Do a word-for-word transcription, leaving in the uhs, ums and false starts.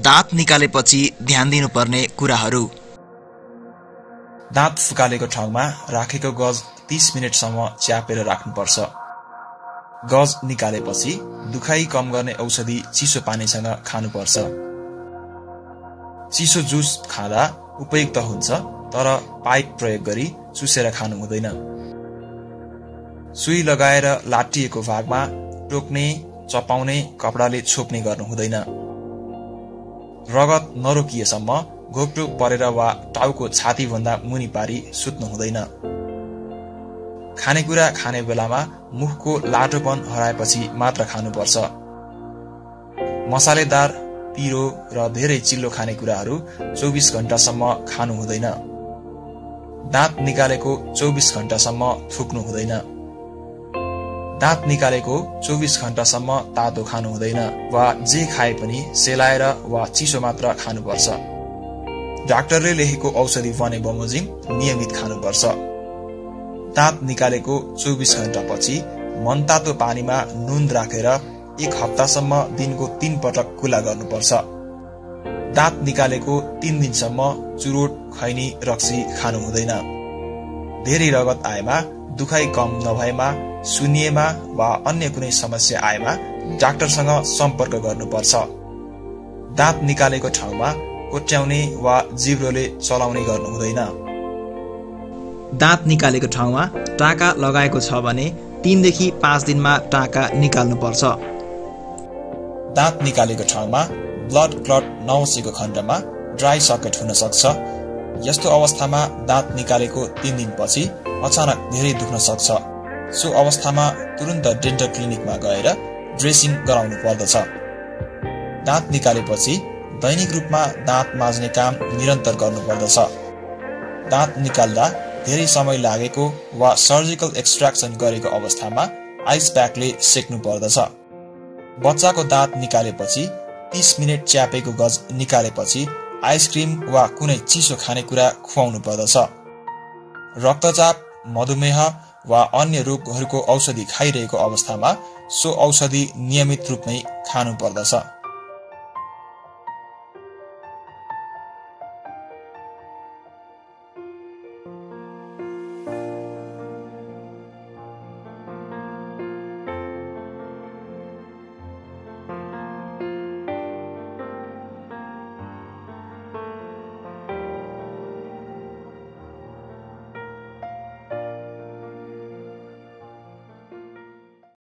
दाँत निकालेपछि ध्यान दिनुपर्ने कुराहरू। दाँत फुकालेको ठाउँमा राखेको गज तीस मिनटसम्म च्यापेर राख्नुपर्छ। गज निकालेपछि दुखाइ कम गर्ने औषधि चिसो पानीसँग खानुपर्छ। चिसो जुस खाँदा उपयुक्त हुन्छ, तर पाइप प्रयोग गरी चुसेर खानु हुँदैन। सुई लगाएर लाटिएको भागमा टोक्ने, चपाउने, कपडाले छोप्ने गर्नु हुँदैन। रगत नरोकिएसम्म घोप्टो परेर वा टाउको छातीभन्दा मुनि पारी सुत्नु हुँदैन। खानेकुरा खाने बेलामा मुखको लाटोपन हराएपछि मात्र खानुपर्छ। मसालेदार, पिरो र धेरै चिल्लो खानेकुराहरू चौबिस घण्टासम्म खानु हुँदैन। दाँत निकालेको चौबिस घण्टासम्म थुक्नु हुँदैन। दाँत निकालेको चौबिस घण्टासम्म तातो खानु हुँदैन वा जे खाए पनि सेलाएर वा चिसो मात्र खानुपर्छ। डाक्टरले लेखेको औषधि भने बमोजिम नियमित खानुपर्छ। दाँत निकालेको चौबिस घण्टापछि मनतातो पानीमा नुन राखेर एक हप्तासम्म दिनको तीन पटक कुला गर्नुपर्छ। दाँत निकालेको तीन दिनसम्म चुरोट, खैनी, रक्सी खानु हुँदैन। धेरै रगत आएमा, दुखाइ कम नभएमा, सुनिएमा वा अन्य कुनै समस्या आएमा डाक्टरसँग सम्पर्क गर्नुपर्छ। दाँत निकालेको ठाउँमा कोट्याउने वा जिब्रोले चलाउने गर्नु हुँदैन। दाँत निकालेको ठाउँमा टाँका लगाएको छ भने तीनदेखि पाँच दिनमा टाँका निकाल्नुपर्छ। दाँत निकालेको ठाउँमा ब्लड क्लट नबसेको खण्डमा ड्राई सकेट हुन सक्छ। यस्तो अवस्थामा दाँत निकालेको तीन दिनपछि अचानक धेरै दुख्न सक्छ। सो अवस्थामा तुरन्त डेन्टल क्लिनिकमा गएर ड्रेसिङ गराउनु पर्दछ। दाँत निकालेपछि दैनिक रूपमा दाँत माझ्ने काम निरन्तर गर्नुपर्दछ। दाँत निकाल्दा धेरै समय लागेको वा सर्जिकल एक्सट्र्याक्सन गरेको अवस्थामा आइस प्याकले सेक्नु पर्दछ। बच्चाको दाँत निकालेपछि तीस मिनट च्यापेको गज निकालेपछि आइसक्रिम वा कुनै चिसो खानेकुरा खुवाउनु पर्दछ। रक्तचाप, मधुमेह वा अन्य रोगहरूको औषधि खाइरहेको अवस्थामा सो औषधि नियमित रूपमै खानु पर्दछ।